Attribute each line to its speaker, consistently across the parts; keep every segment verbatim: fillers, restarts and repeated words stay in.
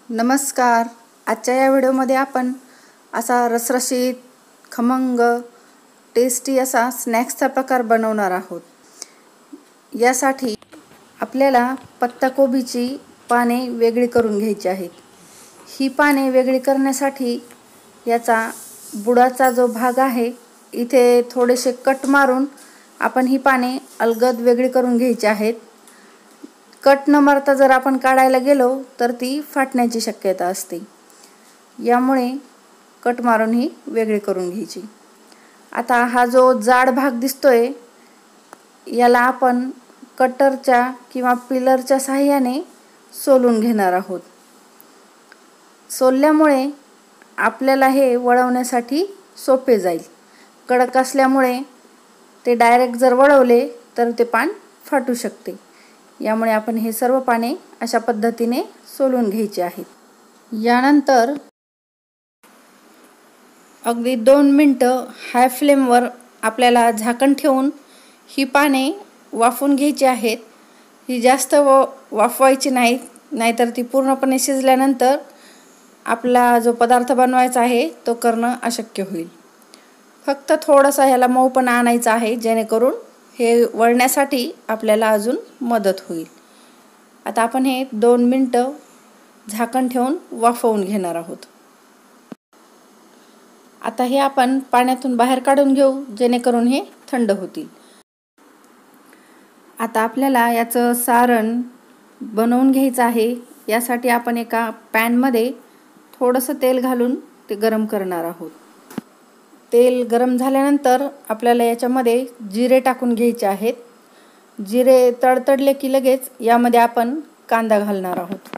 Speaker 1: नमस्कार. आजच्या या व्हिडिओमध्ये आपण असा रसरशीत, खमंग, टेस्टी असा स्नॅक्सचा प्रकार बनवणार आहोत. यासाठी आपल्याला पत्ताकोबीची पाने वेगळी करून घ्यायची आहेत. ही पाने वेगळी करण्यासाठी याचा बुडाचा जो भाग आहे इथे थोडेसे कट मारून आपण ही पाने अलगद वेगळी करून घ्यायची आहेत. कट न मारता जर आपण काढायला गेलो तर ती फाटण्याची शक्यता असते. यामुळे कट मारून ही वेगळी करून घ्यायची. आता हा जो जाड भाग दिसतोय याला आपण कटरच्या किंवा पिलरच्या सहाय्याने सोलून घेणार आहोत. सोलल्यामुळे आपल्याला हे वळवण्यासाठी सोपे जाईल. कडक असल्यामुळे ते डायरेक्ट जर वळवले तर ते पान फाटू शकते. यामुळे आपण हे सर्व पाने अशा पद्धतीने सोलून घ्यायचे आहेत. यानंतर अगदी दोन मिनिटं हाय फ्लेमवर आपल्याला झाकण ठेवून ही पाने वाफवून घ्यायची आहेत. ही जास्त व वाफवायची नाहीत, नाहीतर ती पूर्णपणे शिजल्यानंतर आपला जो पदार्थ बनवायचा आहे तो करणं अशक्य होईल. फक्त थोडासा ह्याला मऊपणा आणायचा आहे, जेणेकरून हे वळण्यासाठी आपल्याला अजून मदत होईल. आता आपण हे दोन मिनिटं झाकण ठेवून वाफवून घेणार आहोत. आता हे आपण पाण्यातून बाहेर काढून घेऊ, जेणेकरून हे थंड होतील. आता आपल्याला याचं सारण बनवून घ्यायचं आहे. यासाठी आपण एका पॅनमध्ये थोडंसं तेल घालून ते गरम करणार आहोत. तेल गरम झाल्यानंतर आपल्याला याच्यामध्ये जिरे टाकून घ्यायचे आहेत. जिरे तडतडले की लगेच यामध्ये आपण कांदा घालणार आहोत.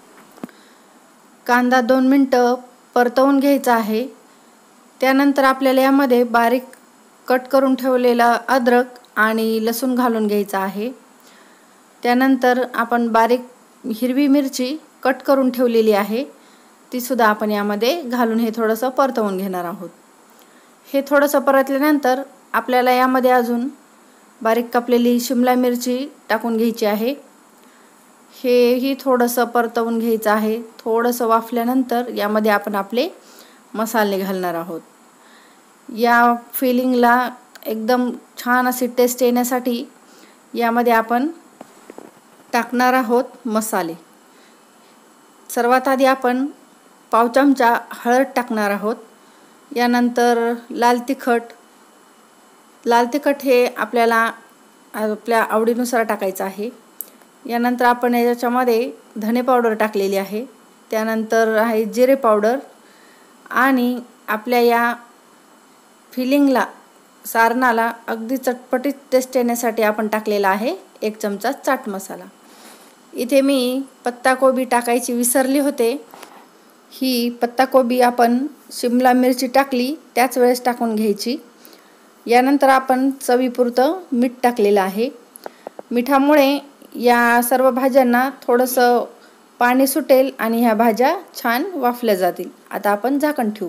Speaker 1: कांदा दोन मिनिटं परतवून घ्यायचा आहे. त्यानंतर आपल्याला यामध्ये बारीक कट करून ठेवलेला अद्रक आणि लसूण घालून घ्यायचा आहे. त्यानंतर आपण बारीक हिरवी मिरची कट करून ठेवलेली आहे, ती सुद्धा आपण यामध्ये घालून हे थोडंसं परतवून घेणार आहोत. हे थोडंसं परतल्यानंतर आपल्याला यामध्ये अजून बारीक कापलेली शिमला मिरची टाकून घ्यायची आहे. हेही थोडंसं परतवून घ्यायचं आहे. थोडंसं वाफल्यानंतर यामध्ये आपण आपले मसाले घालणार आहोत. या फिलिंगला एकदम छान अशी टेस्ट येण्यासाठी यामध्ये आपण टाकणार आहोत मसाले. सर्वात आधी आपण पाव चमचा हळद टाकणार आहोत. यानंतर लाल तिखट. लाल तिखट हे आपल्याला आपल्या आवडीनुसार टाकायचं आहे. यानंतर आपण याच्यामध्ये धने पावडर टाकलेली आहे. त्यानंतर आहे जिरे पावडर आणि आपल्या या फिलिंगला, सारणाला अगदी चटपटीत टेस्ट येण्यासाठी आपण टाकलेला आहे एक चमचा चाट मसाला. इथे मी पत्ताकोबी टाकायची विसरली होते. ही पत्ताकोबी आपण शिमला मिरची टाकली त्याच वेळेस टाकून घ्यायची. यानंतर आपण चवीपुरतं मीठ टाकलेलं आहे. मिठामुळे या सर्व भाज्यांना थोडंसं पाणी सुटेल आणि ह्या भाज्या छान वाफल्या जातील. आता आपण झाकण ठेवू.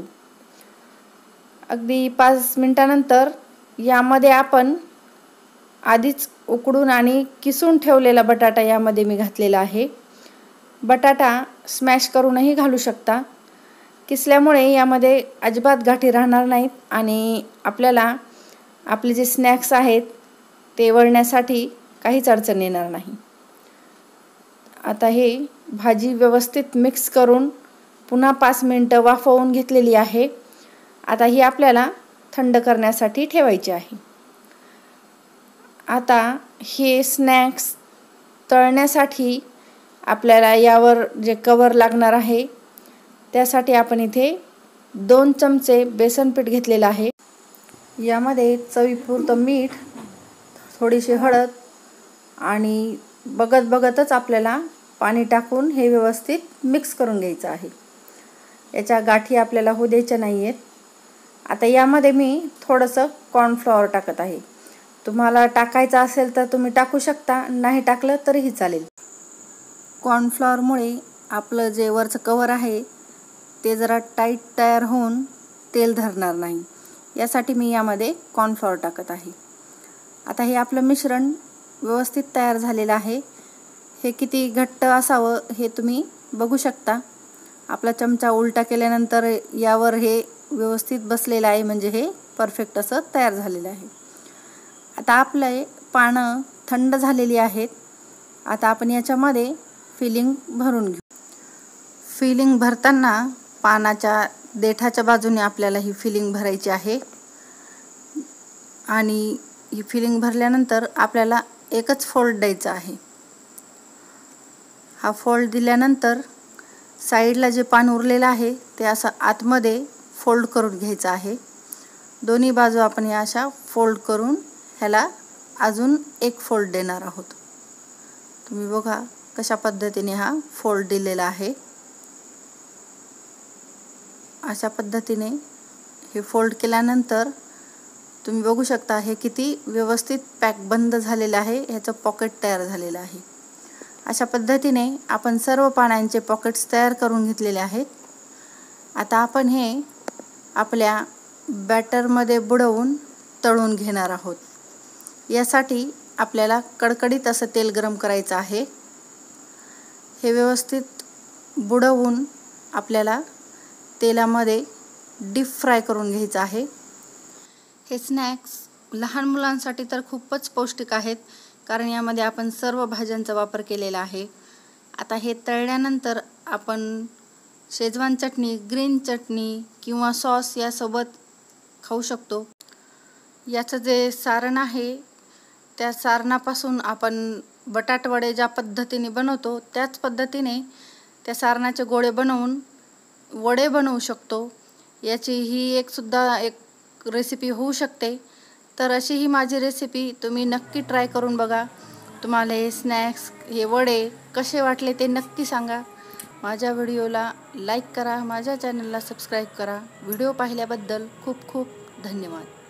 Speaker 1: अगदी पाच मिनिटानंतर यामध्ये आपण आधीच उकडून आणि किसून ठेवलेला बटाटा यामध्ये मी घातलेला आहे. बटाटा स्मॅश करूनही घालू शकता. किसल्यामुळे यामध्ये अजिबात गाठी राहणार नाहीत आणि आपल्याला आपले जे स्नॅक्स आहेत ते वळण्यासाठी काहीच अडचण येणार नाही. आता हे भाजी व्यवस्थित मिक्स करून पुन्हा पाच मिनिटं वाफवून घेतलेली आहे. आता ही आपल्याला थंड करण्यासाठी ठेवायची आहे. आता हे स्नॅक्स तळण्यासाठी आपल्याला यावर जे कवर लागणार आहे त्यासाठी आपण इथे दोन चमचे बेसन पीठ घेतलेलं आहे. यामध्ये चवीपुरतं मीठ, थोडीशी हळद आणि बघत बघतच आपल्याला पाणी टाकून हे व्यवस्थित मिक्स करून घ्यायचं आहे. याच्या गाठी आपल्याला होऊ द्यायच्या नाही आहेत. आता यामध्ये मी थोडंसं कॉर्नफ्लॉवर टाकत आहे. तुम्हाला टाकायचं असेल तर तुम्ही टाकू शकता, नाही टाकलं तरीही चालेल. कॉर्नफ्लॉवरमुळे आपलं जे वरचं कवर आहे ते जरा टाईट तयार होऊन तेल धरणार नाही. यासाठी मी यामध्ये कॉर्नफ्लॉवर टाकत आहे. आता हे आपलं मिश्रण व्यवस्थित तयार झालेलं आहे. हे किती घट्ट असावं हे तुम्ही बघू शकता. आपला चमचा उलटा केल्यानंतर यावर हे व्यवस्थित बसलेलं आहे, म्हणजे हे परफेक्ट असं तयार झालेलं आहे। आता आपले पानं थंड झालेली आहेत। आता आपण याच्यामध्ये फिलिंग भरून घेऊ। फिलिंग भरताना पानाच्या देठाच्या बाजूने आपल्याला ही फिलिंग भरायची आहे आणि ही फिलिंग भरल्यानंतर आपल्याला एकच फोल्ड द्यायचा आहे। हा फोल्ड दिल्यानंतर साईडला जे पान उरलेलं आहे ते असं आतमध्ये फोल्ड करून घ्यायचं आहे। दोन्ही बाजू आपण या अशा फोल्ड करून ह्याला अजून एक फोल्ड देणार आहोत। तुम्ही बघा कशा पद्धतीने हा फोल्ड दिलेला आहे। अशा पद्धतीने हे फोल्ड केल्यानंतर तुम्ही बघू शकता हे किती व्यवस्थित पॅक बंद झालेलं आहे, ह्याचं पॉकेट तयार झालेलं आहे। अशा पद्धतीने आपण सर्व पानांचे पॉकेट्स तयार करून घेतलेले आहेत। आता आपण हे आपल्या बॅटरमध्ये बुडवून तळून घेणार आहोत। यासाठी आपल्याला कडकडीत असं तेल गरम करायचं आहे। हे व्यवस्थित बुडवून आपल्याला तेलामध्ये डीप फ्राय करून घ्यायचं आहे। हे स्नॅक्स लहान मुलांसाठी तर खूपच पौष्टिक आहेत, कारण यामध्ये आपण सर्व भाज्यांचा वापर केलेला आहे। आता हे तळल्यानंतर आपण शेजवान चटणी, ग्रीन चटणी किंवा सॉस यासोबत खाऊ शकतो। याचं जे सारण आहे त्या सारणापासून आपण बटाटवडे ज्या पद्धतीने बनवतो त्याच पद्धतीने त्या सारणाचे गोळे बनवून वडे बनवू शकतो। याची ही एक सुद्धा एक रेसिपी होऊ शकते। तर अशी ही माझी रेसिपी तुम्ही नक्की ट्राय करून बघा। तुम्हाला हे स्नॅक्स, हे वडे कसे वाटले ते नक्की सांगा। माझ्या व्हिडिओला लाईक करा, माझ्या चॅनलला सबस्क्राईब करा। व्हिडिओ पाहिल्याबद्दल खूप खूप धन्यवाद।